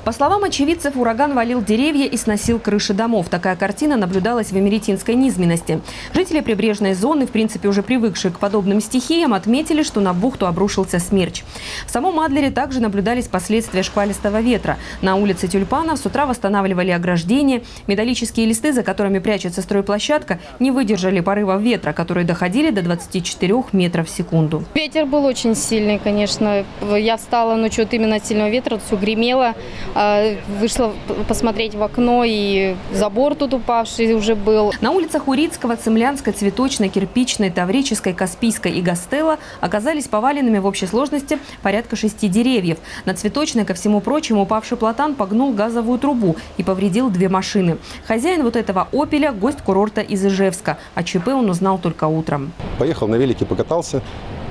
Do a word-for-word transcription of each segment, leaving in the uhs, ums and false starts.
По словам очевидцев, ураган валил деревья и сносил крыши домов. Такая картина наблюдалась в Имеретинской низменности. Жители прибрежной зоны, в принципе уже привыкшие к подобным стихиям, отметили, что на бухту обрушился смерч. В самом Адлере также наблюдались последствия шквалистого ветра. На улице Тюльпанов с утра восстанавливали ограждения. Металлические листы, за которыми прячется стройплощадка, не выдержали порывов ветра, которые доходили до двадцати четырёх метров в секунду. Ветер был очень сильный, конечно. Я встала ночью от именно сильного ветра, все гремело. Вышла посмотреть в окно, и забор тут упавший уже был. На улицах Урицкого, Цимлянской, Цветочной, Кирпичной, Таврической, Каспийской и Гастелла оказались поваленными в общей сложности порядка шести деревьев. На Цветочной, ко всему прочему, упавший платан погнул газовую трубу и повредил две машины. Хозяин вот этого «Опеля» – гость курорта из Ижевска. О ЧП он узнал только утром. Поехал на велике, покатался.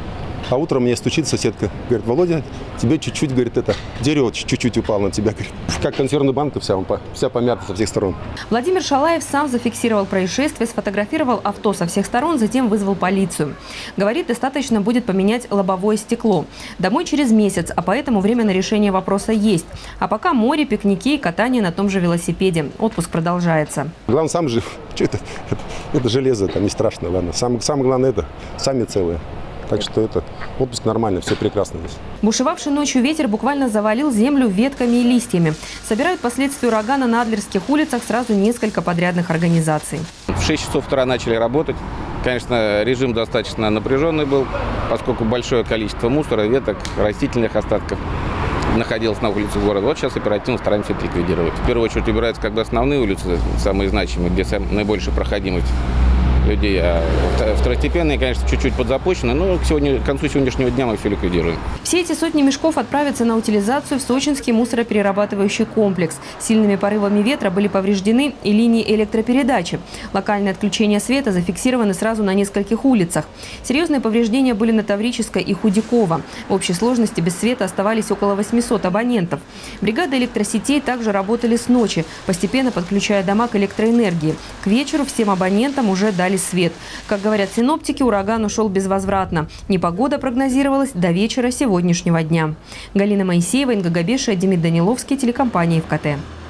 А утром мне стучит соседка, говорит: Володя, тебе чуть-чуть, говорит, это дерево чуть-чуть упало на тебя, говорит. Как консервная банка вся, вся помята со всех сторон. Владимир Шалаев сам зафиксировал происшествие, сфотографировал авто со всех сторон, затем вызвал полицию. Говорит, достаточно будет поменять лобовое стекло. Домой через месяц, а поэтому время на решение вопроса есть. А пока море, пикники и катание на том же велосипеде. Отпуск продолжается. Главное, сам жив. Что это? Это, это железо, это не страшно, ладно. Самое, самое главное, это сами целые. Так что это отпуск нормально, все прекрасно здесь. Бушевавший ночью ветер буквально завалил землю ветками и листьями. Собирают последствия урагана на адлерских улицах сразу несколько подрядных организаций. В шесть часов утра начали работать. Конечно, режим достаточно напряженный был, поскольку большое количество мусора, веток, растительных остатков находилось на улице города. Вот сейчас оперативно стараемся это ликвидировать. В первую очередь убираются как бы основные улицы, самые значимые, где наибольшая проходимость людей. А второстепенные, конечно, чуть-чуть подзапущены, но к, сегодня, к концу сегодняшнего дня мы все ликвидируем. Все эти сотни мешков отправятся на утилизацию в Сочинский мусороперерабатывающий комплекс. Сильными порывами ветра были повреждены и линии электропередачи. Локальные отключения света зафиксированы сразу на нескольких улицах. Серьезные повреждения были на Таврической и Худякова. В общей сложности без света оставались около восьмисот абонентов. Бригады электросетей также работали с ночи, постепенно подключая дома к электроэнергии. К вечеру всем абонентам уже дали свет. Как говорят синоптики, ураган ушел безвозвратно. Непогода прогнозировалась до вечера сегодняшнего дня. Галина Моисеева, Инга Габешия, Демид Даниловский, телекомпания ФКТ.